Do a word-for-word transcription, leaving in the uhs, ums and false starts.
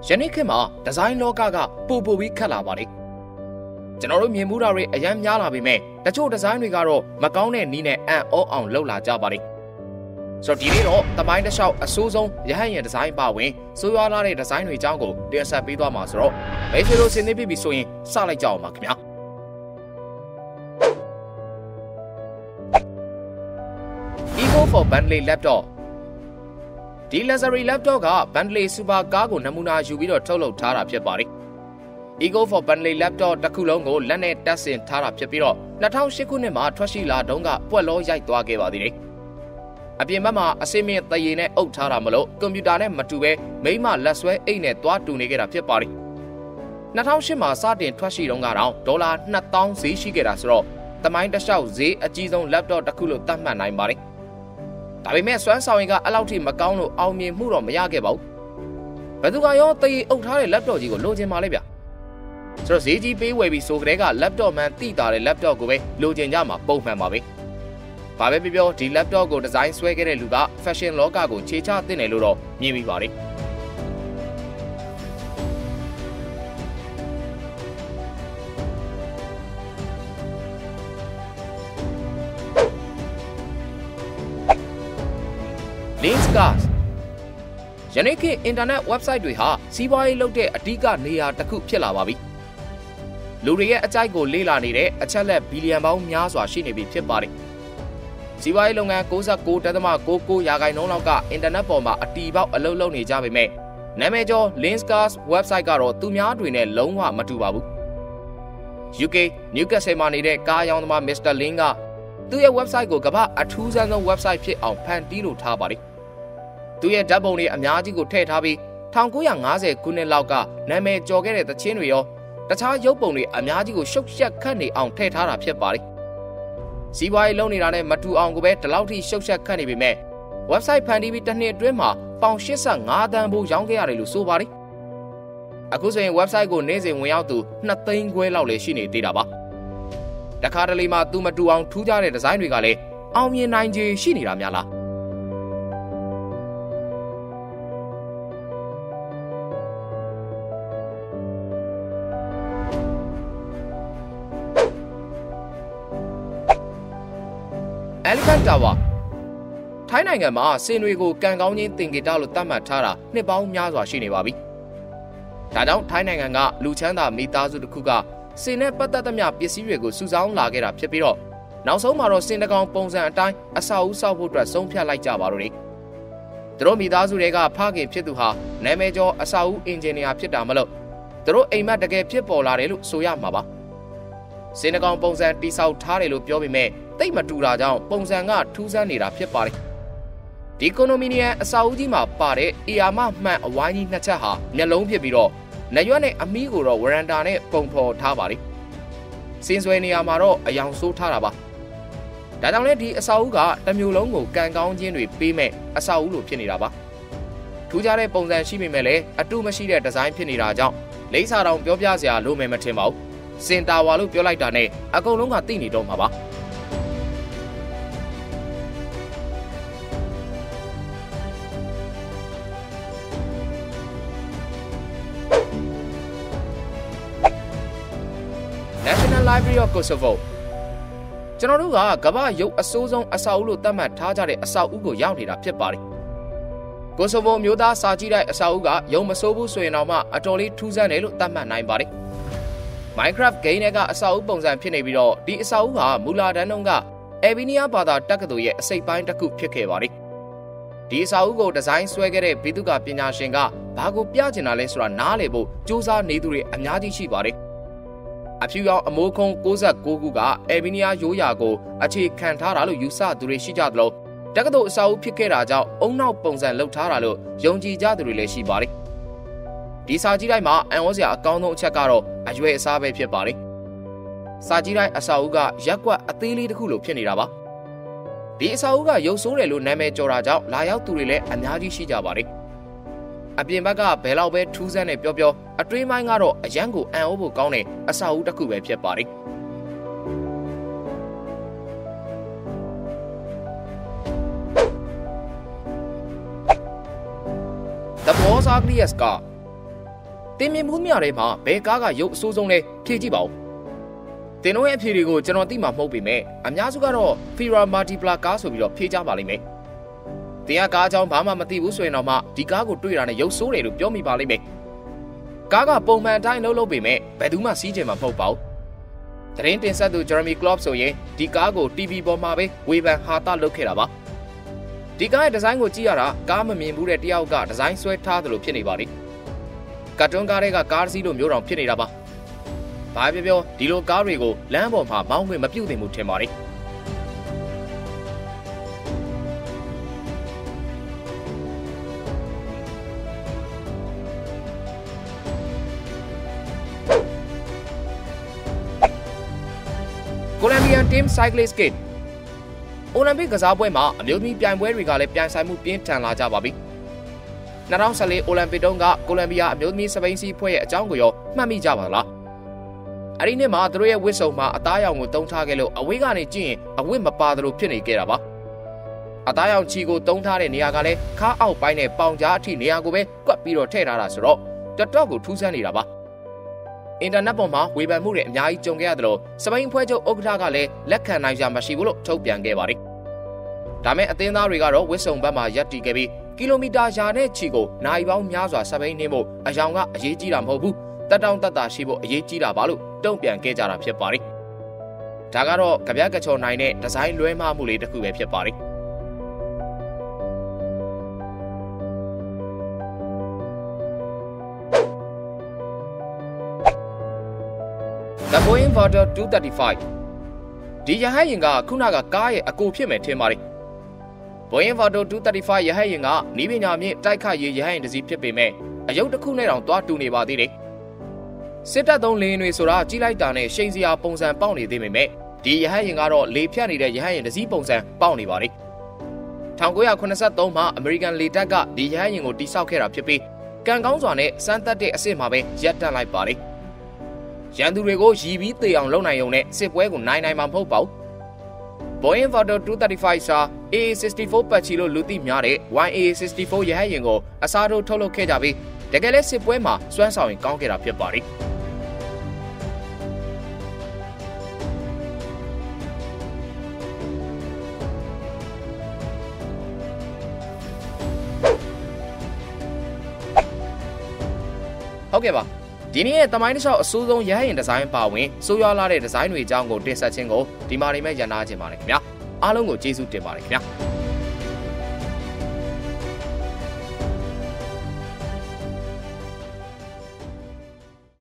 ယနေ့ခေတ်မှာဒီဇိုင်းလောကကပိုပိုပြီးခက်လာပါလေကျွန်တော်တို့မြင်မှုတာတွေအများများလာပေမဲ့တချို့ဒီဇိုင်းတွေကတော့မကောင်းတဲ့နည်းနဲ့အံ့ဩအောင်လှုပ်လာကြပါလေဆိုတော့ဒီနေ့တော့တမိုင်းတစ်လျှောက်အဆိုးဆုံးရဟန်းရင်ဒီဇိုင်းပါဝင်ဆိုးရွားလာတဲ့ဒီဇိုင်းတွေအကြောင်းကိုတင်ဆက်ပေးသွားမှာဆိုတော့မိတ်ဆွေတို့ဆင်သင့်ပြီဆိုရင်စလိုက်ကြအောင်ပါခင်ဗျာEvo for Bentley laptop ဒီ luxury laptop က Bentley super car ကိုနမူနာယူပြီးတော့ထုတ်လုပ်ထားတာဖြစ်ပါတယ်။ Evo for Bentley laptop တစ်ခုလုံးကိုလက်နဲ့တပ်ဆင်ထားတာဖြစ်ပြီးတော့၂၀၀၈ခုနှစ်မှာထွက်ရှိလာတုန်းကပွက်လောရိုက်သွားခဲ့ပါသေးတယ်။အပြင်ဘက်မှာအစိမ့်မြင့်သရေနဲ့အုပ်ထားတာမလို့ကွန်ပျူတာနဲ့မတူဘဲမိမလက်ဆွဲအိတ်နဲ့သွားတူနေခဲ့တာဖြစ်ပါတယ်။၂၀၀၈မှာစတင်ထွက်ရှိတုန်းကတော့ဒေါ်လာနှစ်သောင်းဈေးရှိခဲ့တာဆိုတော့တမိုင်းတစ်လျှောက်ဈေးအကြီးဆုံး laptop တစ်ခုလို့သတ်မှတ်နိုင်ပါတယ်။ဒါပေမဲ့စွမ်းဆောင်ရည်ကအလောက်ထိမကောင်းလို့အောင်မြင်မှုတော့မရခဲ့ပါဘူး။ဘယ်သူကရောတရေအုပ်ထားတဲ့ laptop ကြီးကိုလိုချင်ပါလဲဗျ။ဆိုတော့ဈေးကြီးပေးဝယ်ပြီးဆိုကြတဲ့က laptop မှန်တိတာတဲ့ laptop ကိုပဲလိုချင်ကြမှာပုံမှန်ပါပဲ။ဘာပဲပြောပြောဒီ laptop ကိုဒီဇိုင်းဆွဲခဲ့တဲ့လူက fashion လောကကိုခြေချသင့်တယ်လို့တော့မြင်မိပါတယ်။ Lenskart ယနေ့ခေတ်အင်တာနက် website တွေဟာစီးပွားရေးလုပ်တဲ့အဓိကနေရာတစ်ခုဖြစ်လာပါပြီ။လူတွေရဲ့အကြိုက်ကိုလေ့လာနေတဲ့အချက်လက်ဘီလီယံပေါင်းများစွာရှိနေပြီဖြစ်ပါတယ်။စီးပွားရေးလုပ်ငန်း၉၉.၉၉ ရာခိုင်နှုန်းလောက်ကအင်တာနက်ပေါ်မှာအတီးပေါက်အလုပ်လုပ်နေကြပေမဲ့နာမည်ကျော် Lenskart website ကတော့သူများတွေနဲ့လုံးဝမတူပါဘူး။ U K Newcastle မှာနေတဲ့ကားရောင်းသမား Mister Lin ကသူ့ရဲ့ website ကိုကမ္ဘာအထူးဆန်းဆုံး website ဖြစ်အောင်ဖန်တီးလို့ထားပါတယ်။သူရဲ့ဓာတ်ပုံတွေအများကြီးကိုထည့်ထားပြီး၁၉၅၀ခုနှစ်လောက်ကနာမည်ကျော်ခဲ့တဲ့သချင်းတွေရောတခြားရုပ်ပုံတွေအများကြီးကိုရှုပ်ရှက်ခတ်နေအောင်ထည့်ထားတာဖြစ်ပါတယ်။စီးပွားရေးလုပ်နေတာနဲ့မတူအောင်ကိုပဲဒီလောက်ထိရှုပ်ရှက်ခတ်နေပေမဲ့ website ဖန်တီးပြီးတစ်နှစ်အတွင်းမှာပေါင်၈၅တန်းဖို့ရောင်းခဲ့ရတယ်လို့ဆိုပါတယ်။အခုဆိုရင် website ကိုနေ့စဉ်ဝင်ရောက်သူနှစ်သိန်းခွဲလောက်လည်းရှိနေသေးတာပါ။တခါတလေမှသူမတူအောင်ထူးခြားတဲ့ဒီဇိုင်းတွေကလည်းအောင်မြင်နိုင်ခြေရှိနေတာများလားElephant Tower ထိုင်းနိုင်ငံမှာစင်တွေကိုကံကောင်းခြင်းသင်္ကေတလို့သတ်မှတ်ထားတာနှစ်ပေါင်းများစွာရှိနေပါပြီ။ဒါကြောင့်ထိုင်းနိုင်ငံကလူချမ်းသာမိသားစုတစ်ခုကစင်နဲ့ပတ်သက်သမျှပစ္စည်းတွေကိုစုဆောင်းလာခဲ့တာဖြစ်ပြီးတော့နောက်ဆုံးမှာတော့စင်တကောင်ပုံစံအတိုင်းအဆောက်အဦဆောက်ဖို့အတွက်ဆုံးဖြတ်လိုက်ကြပါတော့တယ်။သူတို့မိသားစုတွေကဖခင်ဖြစ်သူဟာနာမည်ကျော်အဆောက်အဦအင်ဂျင်နီယာဖြစ်တာမလို့သူတို့အိမ်မက်တကယ်ဖြစ်ပေါ်လာတယ်လို့ဆိုရမှာပါ။စင်တကောင်ပုံစံတိဆောက်ထားတယ်လို့ပြောပေမဲ့တိတ်မတူတာကြောင့်ပုံစံကထူးဆန်းနေတာဖြစ်ပါတယ်။ဒီကွန်ဒိုမီနီယမ်အဆောက်အဦကြီးမှာပါတဲ့အီယာမမှန်အဝိုင်းကြီးနှစ်ချက်ဟာမျက်လုံးဖြစ်ပြီးတော့နရွက်နဲ့အမီးကိုတော့ဝရန်တာနဲ့ပုံဖော်ထားပါတယ်။စင်ဆွဲနေရာမှာတော့အယောင်ဆိုးထားတာပါ။ဒါကြောင့်လည်းဒီအဆောက်အဦကတစ်မျိုးလုံးကိုကံကောင်းခြင်းတွေပေးမဲ့အဆောက်အဦလိုဖြစ်နေတာပါ။ထူးခြားတဲ့ပုံစံရှိပေမဲ့လည်းအတုမရှိတဲ့ဒီဇိုင်းဖြစ်နေတာကြောင့်လိမ့်စာတောင်ပြောပြစရာလိုမယ်မထင်ပါဘူး။စင်တာဝါလို့ပြောလိုက်တာနဲ့အကုန်လုံးကသိနေတော့မှာပါ။ National Library of Kosovo ကျွန်တော်တို့ကကမ္ဘာရုပ်အစိုးဆုံးအဆောက်အဦလို့သတ်မှတ်ထားကြတဲ့အဆောက်အဦကိုရောက်နေတာဖြစ်ပါတယ်။ Kosovo မျိုးသားစာကြည့်တဲ့အဆောက်အဦကရုပ်မဆိုးဘူးဆိုရင်တော့မှအတော်လေးထူးဆန်းတယ်လို့သတ်မှတ်နိုင်ပါတယ်။ Minecraft game နဲ့ကအဆောက်အဦပုံစံဖြစ်နေပြီးတော့ဒီအဆောက်အဦဟာမူလာတန်းတုန်းက Albania ဘာသာတက္ကသိုလ်ရဲ့အစိပ်ပိုင်းတစ်ခုဖြစ်ခဲ့ပါတယ်။ဒီအဆောက်အဦကိုဒီဇိုင်းဆွဲခဲ့တဲ့ဘိသုကာပညာရှင်ကဘာကိုပြချင်တာလဲဆိုတာနားလည်ဖို့စူးစမ်းနေသူတွေအများကြီးရှိပါတယ်။အဖြူရောင်အမိုးခုံး၉၉ခုကအဲဘီနီးယားရိုးရာကိုအခြေခံထားတာလို့ယူဆသူတွေရှိကြသလိုတက္ကသိုလ်အဆောက်အဦဖြစ်ခဲ့တာကြောင့်အုံနောက်ပုံစံလုပ်ထားတာလို့ယုံကြည်ကြသူတွေလည်းရှိပါတယ်။ဒီစာကြည့်တိုင်းမှာအံ့ဩစရာအကောင်းဆုံးအချက်ကတော့အရွယ်အစားပဲဖြစ်ပါတယ်။စာကြည့်တိုင်းအဆောက်အဦကရက်ကွက်အသေးလေးတစ်ခုလိုဖြစ်နေတာပါ။ဒီအဆောက်အဦကရုပ်ဆိုးတယ်လို့နာမည်ကျော်တာကြောင့်လာရောက်သူတွေလည်းအများကြီးရှိကြပါတယ်။အပြင်ဘက်ကဘယ်လောက်ပဲထူးဆန်းနေပြောပြောအတွင်းပိုင်းကတော့အရန်ကိုအံ့ဩဖို့ကောင်းတဲ့အဆောက်အဦတစ်ခုပဲဖြစ်ပါတယ်။ The Most Ugliest Car တင်မြင်မှုများထဲမှာဘယ်ကားကရုပ်အဆိုးဆုံးလဲဖြေကြည့်ပါဦးတင်တို့ရဲ့အဖြေတွေကိုကျွန်တော်သိမှာမဟုတ်ပေမဲ့အများစုကတော့ Fira Multipla ကားဆိုပြီးတော့ဖြေကြပါလိမ့်မယ်တင်ကကားအကြောင်းဘာမှမသိဘူးဆိုရင်တော့မှဒီကားကိုတွေ့တာနဲ့ရုပ်ဆိုးတယ်လို့ပြောမိပါလိမ့်မယ်ကားကပုံမှန်အတိုင်းလှုပ်လှုပ်ပေမဲ့ဘယ်သူမှစီးချင်မှာမဟုတ်ပါဘူးသတင်းတင်ဆက်သူ Jeremy Klopp ဆိုရင်ဒီကားကို တီဗီ ပေါ်မှာပဲဝေဖန်ဟာတာလုပ်ခဲ့တာပါဒီကားရဲ့ဒီဇိုင်းကိုကြည့်ရတာကားမမြင်ဘူးတဲ့တယောက်ကဒီဇိုင်းဆွဲထားသလိုဖြစ်နေပါလိမ့်ကတ်တွန်းကားတွေကကားစီးလိုမျိုးတောင်ဖြစ်နေတာပါဘာပြောပြောဒီလိုကားတွေကိုလမ်းပေါ်မှာမောင်းခွင့်မပြုသင့်ဘူးထင်ပါတယ်Colombian Team Cyclist Kit အိုလံပစ်ကစားပွဲမှာအမျိုးသမီးပြိုင်ပွဲတွေကလည်းပြိုင်ဆိုင်မှုပြင်းထန်လာကြပါပြီ။၂၀၁၄အိုလံပစ်တုန်းကကိုလံဘီယာအမျိုးသမီးစပိန်စီဖွဲ့ရဲ့အကြောင်းကိုရောမှတ်မိကြပါလား။အဲဒီနှစ်မှာသူတို့ရဲ့ဝစ်စုံမှာအသားရောင်ကိုတုံးထားခဲ့လို့အဝေးကနေကြည့်ရင်အဝတ်မပါသလိုဖြစ်နေခဲ့တာပါ။အသားရောင်ချီကိုတုံးထားတဲ့နေရာကလည်းခါအောက်ပိုင်းနဲ့ပေါင်ကြားအထိနေရာကိုပဲကွက်ပြီးတော့ထည့်ထားတာဆိုတော့တော်တော်ကိုထူးဆန်းနေတာပါ။အင်တာနက်ပေါ်မှာဝေဖန်မှုတွေအများကြီးကြုံခဲ့ရသလိုစပိန်ဖွဲ့ချုပ်ဥက္ကဋ္ဌကလည်းလက်ခံနိုင်ကြမရှိဘူးလို့ထုတ်ပြန်ခဲ့ပါတယ်။ဒါမဲ့အသင်းသားတွေကတော့ဝစ်စုံဘက်မှာရပ်တည်ခဲ့ပြီးကီလိုမီတာရာနဲ့ချီကိုနိုင်ပေါင်းများစွာစပိန်နှင်းဖို့အယောင်ကအရေးကြီးတာမဟုတ်ဘူး။တက်တောင့်တက်တာရှိဖို့အရေးကြီးတာပါလို့တုံ့ပြန်ခဲ့ကြတာဖြစ်ပါတယ်။ဒါကတော့ကြပြကချော်နိုင်တဲ့ဒီဇိုင်းလွဲမှားမှုလေးတစ်ခုပဲဖြစ်ပါတယ်။ The Boeing Vaudour two thirty-five ဒီရဟတ်ယာဉ်ကခုနကကားရဲ့အကူဖြစ်မယ်ထင်ပါတယ်။ Boeing Vaudour two thirty-five ရဟတ်ယာဉ်ကနီးပညာမြင့်တိုက်ခိုက်ရေးရဟတ်ယာဉ်တစ်စီးဖြစ်ပေမဲ့အယုတ်တစ်ခုနဲ့တောင်သွားတူနေပါသေးတယ်။စစ်တပ်သုံးလေယာဉ်တွေဆိုတာကြီးလိုက်တာနဲ့ရှိန်စရာပုံစံပေါက်နေသေးပေမဲ့ဒီရဟတ်ယာဉ်ကတော့လေဖြတ်နေတဲ့ရဟတ်ယာဉ်တစ်စီးပုံစံပေါက်နေပါတယ်။၁၉၇၃မှာအမေရိကန်လေတပ်ကဒီရဟတ်ယာဉ်ကိုတိစောက်ခဲ့တာဖြစ်ပြီးကံကောင်းစွာနဲ့စမ်းသပ်တဲ့အဆင့်မှာပဲရပ်တန့်လိုက်ပါတယ်။ရန်သူတွေကိုရည်ပြီးသေအောင်လုပ်နိုင်ုံနဲ့စစ်ပွဲကိုနိုင်နိုင်မှာမဟုတ်ပါဘူး။ Boeing Vaudour two thirty-five စာ A A sixty-four ပတ်ချီလို့လူသိများတဲ့ Y A A sixty-four ရဟတ်ယာဉ်ကိုအစားထိုးထုတ်လုပ်ခဲ့ကြပြီးတကယ်လဲစစ်ပွဲမှာစွမ်းဆောင်ရင်ကောင်းခဲ့တာဖြစ်ပါတယ်။ဟုတ်ကဲ့ပါဒီနေ့ရဲ့တမိုင်းတစ်လျှောက်အဆိုးဆုံးရဟတ်ယာဉ်ဒီဇိုင်းပါဝင်ဆိုးရွားလာတဲ့ဒီဇိုင်းတွေအကြောင်းကိုတင်ဆက်ခြင်းကိုဒီမှာနေမဲ့ရန်နာခြင်းပါတယ်ခင်ဗျာအားလုံးကိုကျေးဇူးတင်ပါတယ်ခင်ဗျာ